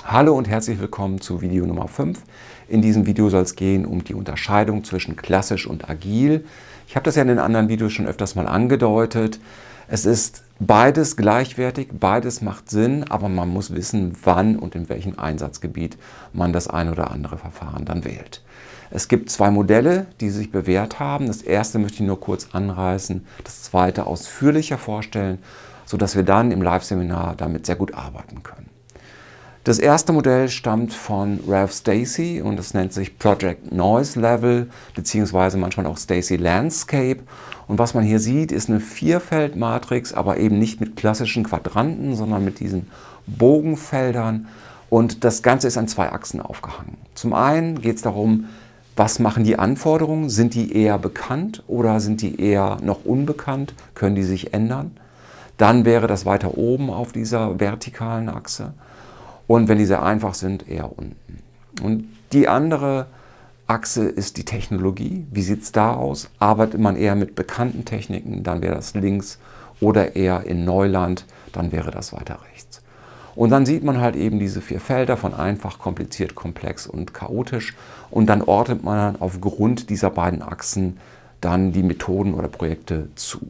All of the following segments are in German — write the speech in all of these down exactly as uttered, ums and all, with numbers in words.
Hallo und herzlich willkommen zu Video Nummer fünf. In diesem Video soll es gehen um die Unterscheidung zwischen klassisch und agil. Ich habe das ja in den anderen Videos schon öfters mal angedeutet. Es ist beides gleichwertig, beides macht Sinn, aber man muss wissen, wann und in welchem Einsatzgebiet man das ein oder andere Verfahren dann wählt. Es gibt zwei Modelle, die sich bewährt haben. Das erste möchte ich nur kurz anreißen, das zweite ausführlicher vorstellen, sodass wir dann im Live-Seminar damit sehr gut arbeiten können. Das erste Modell stammt von Ralph Stacey und es nennt sich Project Noise Level beziehungsweise manchmal auch Stacey Landscape. Und was man hier sieht, ist eine Vierfeldmatrix, aber eben nicht mit klassischen Quadranten, sondern mit diesen Bogenfeldern. Und das Ganze ist an zwei Achsen aufgehangen. Zum einen geht es darum, was machen die Anforderungen? Sind die eher bekannt oder sind die eher noch unbekannt? Können die sich ändern? Dann wäre das weiter oben auf dieser vertikalen Achse. Und wenn die sehr einfach sind, eher unten. Und die andere Achse ist die Technologie. Wie sieht es da aus? Arbeitet man eher mit bekannten Techniken, dann wäre das links, oder eher in Neuland, dann wäre das weiter rechts. Und dann sieht man halt eben diese vier Felder von einfach, kompliziert, komplex und chaotisch. Und dann ordnet man dann aufgrund dieser beiden Achsen dann die Methoden oder Projekte zu.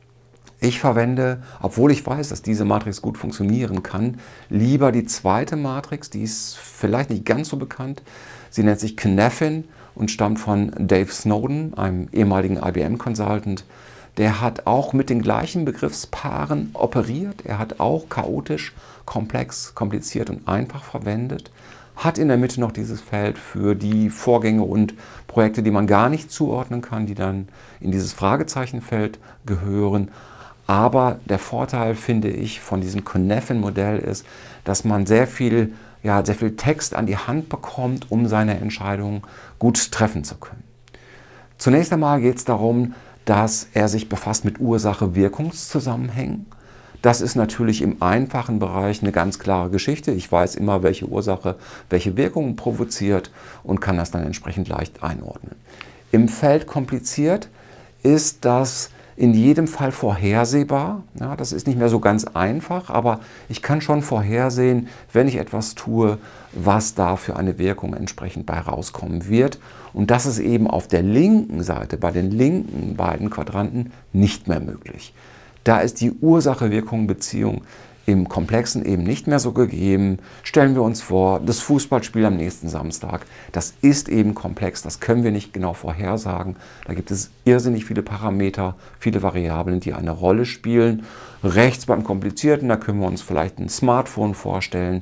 Ich verwende, obwohl ich weiß, dass diese Matrix gut funktionieren kann, lieber die zweite Matrix, die ist vielleicht nicht ganz so bekannt. Sie nennt sich Cynefin und stammt von Dave Snowden, einem ehemaligen I B M-Consultant. Der hat auch mit den gleichen Begriffspaaren operiert. Er hat auch chaotisch, komplex, kompliziert und einfach verwendet. Hat in der Mitte noch dieses Feld für die Vorgänge und Projekte, die man gar nicht zuordnen kann, die dann in dieses Fragezeichenfeld gehören. Aber der Vorteil, finde ich, von diesem Cynefin-Modell ist, dass man sehr viel, ja, sehr viel Text an die Hand bekommt, um seine Entscheidung gut treffen zu können. Zunächst einmal geht es darum, dass er sich befasst mit Ursache-Wirkungszusammenhängen. Das ist natürlich im einfachen Bereich eine ganz klare Geschichte. Ich weiß immer, welche Ursache welche Wirkung provoziert und kann das dann entsprechend leicht einordnen. Im Feld kompliziert ist das in jedem Fall vorhersehbar. Ja, das ist nicht mehr so ganz einfach, aber ich kann schon vorhersehen, wenn ich etwas tue, was da für eine Wirkung entsprechend bei rauskommen wird. Und das ist eben auf der linken Seite, bei den linken beiden Quadranten, nicht mehr möglich. Da ist die Ursache-Wirkung-Beziehung im Komplexen eben nicht mehr so gegeben. Stellen wir uns vor, das Fußballspiel am nächsten Samstag, das ist eben komplex, das können wir nicht genau vorhersagen. Da gibt es irrsinnig viele Parameter, viele Variablen, die eine Rolle spielen. Rechts beim Komplizierten, da können wir uns vielleicht ein Smartphone vorstellen.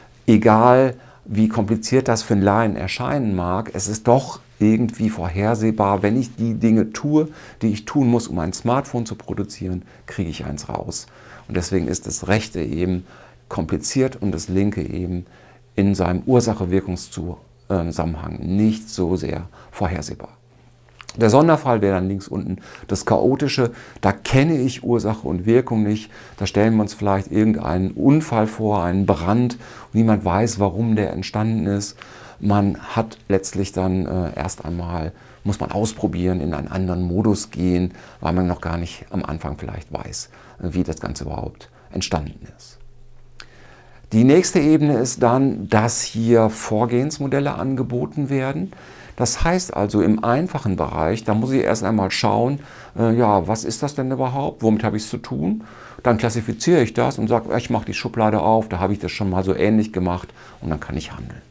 Egal, wie kompliziert das für einen Laien erscheinen mag, es ist doch irgendwie vorhersehbar, wenn ich die Dinge tue, die ich tun muss, um ein Smartphone zu produzieren, kriege ich eins raus. Und deswegen ist das rechte eben kompliziert und das linke eben in seinem Ursache-Wirkungszusammenhang nicht so sehr vorhersehbar. Der Sonderfall wäre dann links unten das Chaotische. Da kenne ich Ursache und Wirkung nicht. Da stellen wir uns vielleicht irgendeinen Unfall vor, einen Brand. Und niemand weiß, warum der entstanden ist. Man hat letztlich dann äh, erst einmal, muss man ausprobieren, in einen anderen Modus gehen, weil man noch gar nicht am Anfang vielleicht weiß, wie das Ganze überhaupt entstanden ist. Die nächste Ebene ist dann, dass hier Vorgehensmodelle angeboten werden. Das heißt also im einfachen Bereich, da muss ich erst einmal schauen, äh, ja, was ist das denn überhaupt, womit habe ich es zu tun? Dann klassifiziere ich das und sage, ich mache die Schublade auf, da habe ich das schon mal so ähnlich gemacht und dann kann ich handeln.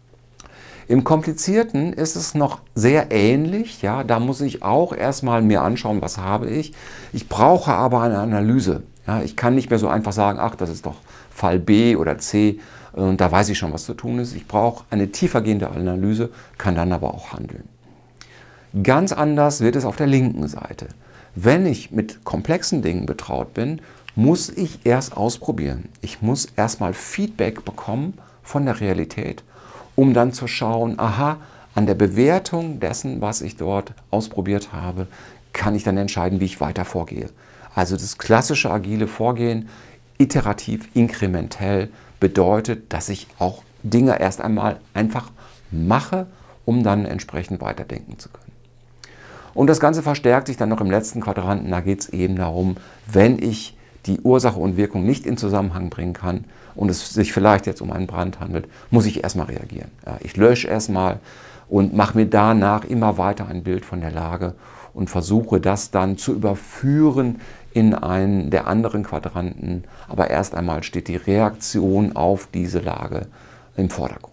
Im Komplizierten ist es noch sehr ähnlich, ja, da muss ich auch erstmal mir anschauen, was habe ich. Ich brauche aber eine Analyse. Ja, ich kann nicht mehr so einfach sagen, ach, das ist doch Fall B oder C und da weiß ich schon, was zu tun ist. Ich brauche eine tiefergehende Analyse, kann dann aber auch handeln. Ganz anders wird es auf der linken Seite. Wenn ich mit komplexen Dingen betraut bin, muss ich erst ausprobieren. Ich muss erstmal Feedback bekommen von der Realität, um dann zu schauen, aha, an der Bewertung dessen, was ich dort ausprobiert habe, kann ich dann entscheiden, wie ich weiter vorgehe. Also das klassische agile Vorgehen, iterativ, inkrementell, bedeutet, dass ich auch Dinge erst einmal einfach mache, um dann entsprechend weiterdenken zu können. Und das Ganze verstärkt sich dann noch im letzten Quadranten, da geht es eben darum, wenn ich die Ursache und Wirkung nicht in Zusammenhang bringen kann und es sich vielleicht jetzt um einen Brand handelt, muss ich erstmal reagieren. Ja, ich lösche erstmal und mache mir danach immer weiter ein Bild von der Lage und versuche das dann zu überführen in einen der anderen Quadranten. Aber erst einmal steht die Reaktion auf diese Lage im Vordergrund.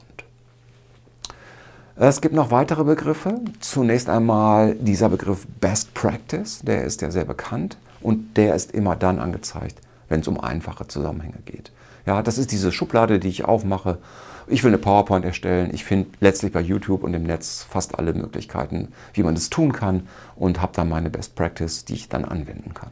Es gibt noch weitere Begriffe. Zunächst einmal dieser Begriff Best Practice, der ist ja sehr bekannt und der ist immer dann angezeigt, wenn es um einfache Zusammenhänge geht. Ja, das ist diese Schublade, die ich aufmache. Ich will eine PowerPoint erstellen. Ich finde letztlich bei YouTube und im Netz fast alle Möglichkeiten, wie man das tun kann und habe dann meine Best Practice, die ich dann anwenden kann.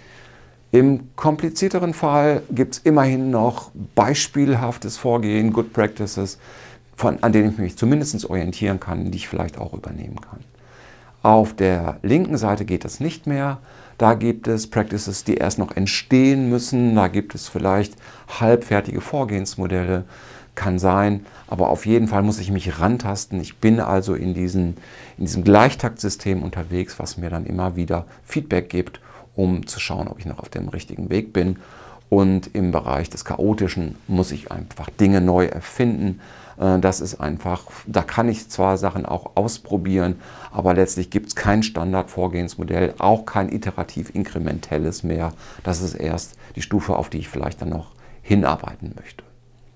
Im komplizierteren Fall gibt es immerhin noch beispielhaftes Vorgehen, Good Practices, Von, an denen ich mich zumindest orientieren kann, die ich vielleicht auch übernehmen kann. Auf der linken Seite geht das nicht mehr. Da gibt es Practices, die erst noch entstehen müssen. Da gibt es vielleicht halbfertige Vorgehensmodelle. Kann sein, aber auf jeden Fall muss ich mich rantasten. Ich bin also in, diesen, in diesem Gleichtaktsystem unterwegs, was mir dann immer wieder Feedback gibt, um zu schauen, ob ich noch auf dem richtigen Weg bin. Und im Bereich des Chaotischen muss ich einfach Dinge neu erfinden. Das ist einfach, da kann ich zwar Sachen auch ausprobieren, aber letztlich gibt es kein Standardvorgehensmodell, auch kein iterativ-inkrementelles mehr. Das ist erst die Stufe, auf die ich vielleicht dann noch hinarbeiten möchte.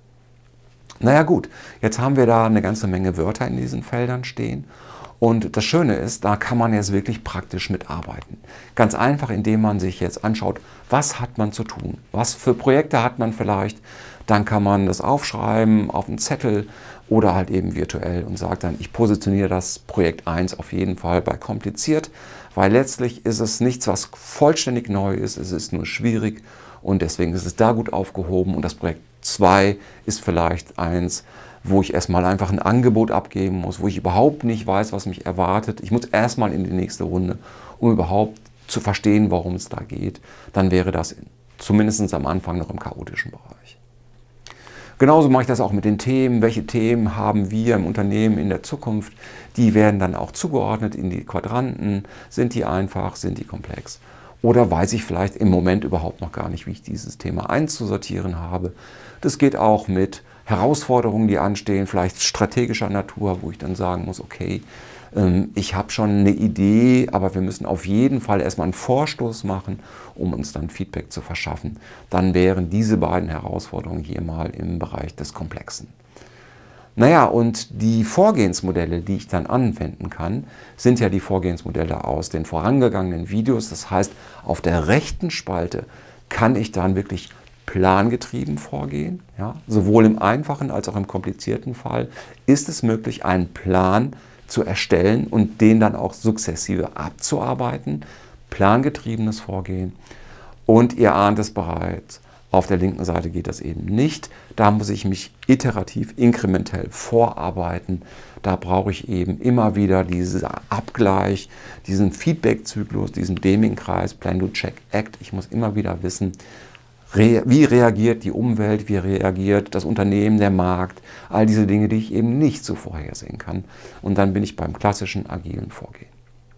Naja gut, jetzt haben wir da eine ganze Menge Wörter in diesen Feldern stehen. Und das Schöne ist, da kann man jetzt wirklich praktisch mitarbeiten. Ganz einfach, indem man sich jetzt anschaut, was hat man zu tun? Was für Projekte hat man vielleicht? Dann kann man das aufschreiben auf einen Zettel oder halt eben virtuell und sagt dann, ich positioniere das Projekt eins auf jeden Fall bei kompliziert, weil letztlich ist es nichts, was vollständig neu ist, es ist nur schwierig und deswegen ist es da gut aufgehoben und das Projekt zwei ist vielleicht eins, wo ich erstmal einfach ein Angebot abgeben muss, wo ich überhaupt nicht weiß, was mich erwartet. Ich muss erstmal in die nächste Runde, um überhaupt zu verstehen, worum es da geht. Dann wäre das zumindest am Anfang noch im chaotischen Bereich. Genauso mache ich das auch mit den Themen. Welche Themen haben wir im Unternehmen in der Zukunft? Die werden dann auch zugeordnet in die Quadranten. Sind die einfach? Sind die komplex? Oder weiß ich vielleicht im Moment überhaupt noch gar nicht, wie ich dieses Thema einzusortieren habe. Das geht auch mit Herausforderungen, die anstehen, vielleicht strategischer Natur, wo ich dann sagen muss, okay, ich habe schon eine Idee, aber wir müssen auf jeden Fall erstmal einen Vorstoß machen, um uns dann Feedback zu verschaffen. Dann wären diese beiden Herausforderungen hier mal im Bereich des Komplexen. Naja, und die Vorgehensmodelle, die ich dann anwenden kann, sind ja die Vorgehensmodelle aus den vorangegangenen Videos. Das heißt, auf der rechten Spalte kann ich dann wirklich plangetrieben vorgehen. Ja? Sowohl im einfachen als auch im komplizierten Fall ist es möglich, einen Plan zu erstellen und den dann auch sukzessive abzuarbeiten. Plangetriebenes Vorgehen. Und ihr ahnt es bereits, auf der linken Seite geht das eben nicht. Da muss ich mich iterativ, inkrementell vorarbeiten. Da brauche ich eben immer wieder diesen Abgleich, diesen Feedback-Zyklus, diesen Deming-Kreis, Plan, Do, Check, Act. Ich muss immer wieder wissen, wie reagiert die Umwelt, wie reagiert das Unternehmen, der Markt, all diese Dinge, die ich eben nicht so vorhersehen kann. Und dann bin ich beim klassischen agilen Vorgehen.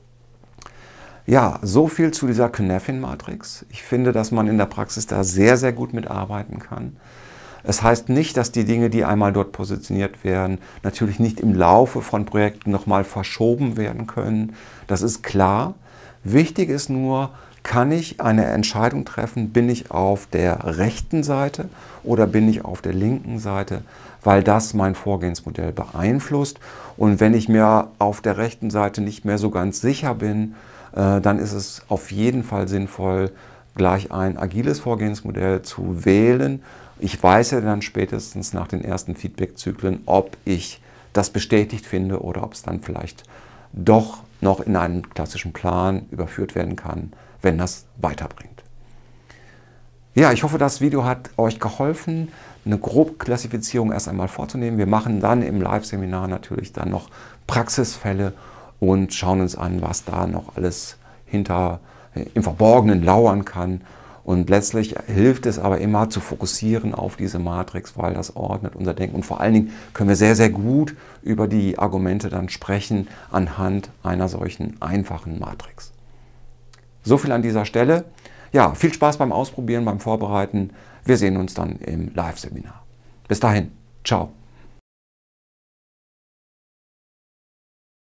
Ja, so viel zu dieser Cynefin-Matrix. Ich finde, dass man in der Praxis da sehr, sehr gut mitarbeiten kann. Es heißt nicht, dass die Dinge, die einmal dort positioniert werden, natürlich nicht im Laufe von Projekten nochmal verschoben werden können. Das ist klar. Wichtig ist nur, kann ich eine Entscheidung treffen, bin ich auf der rechten Seite oder bin ich auf der linken Seite, weil das mein Vorgehensmodell beeinflusst. Und wenn ich mir auf der rechten Seite nicht mehr so ganz sicher bin, äh, dann ist es auf jeden Fall sinnvoll, gleich ein agiles Vorgehensmodell zu wählen. Ich weiß ja dann spätestens nach den ersten Feedback-Zyklen, ob ich das bestätigt finde oder ob es dann vielleicht doch noch in einen klassischen Plan überführt werden kann, wenn das weiterbringt. Ja, ich hoffe, das Video hat euch geholfen, eine Grobklassifizierung erst einmal vorzunehmen. Wir machen dann im Live-Seminar natürlich dann noch Praxisfälle und schauen uns an, was da noch alles hinter im Verborgenen lauern kann. Und letztlich hilft es aber immer zu fokussieren auf diese Matrix, weil das ordnet unser Denken. Und vor allen Dingen können wir sehr, sehr gut über die Argumente dann sprechen anhand einer solchen einfachen Matrix. So viel an dieser Stelle. ja, viel Spaß beim Ausprobieren, beim Vorbereiten. Wir sehen uns dann im Live-Seminar. Bis dahin, ciao.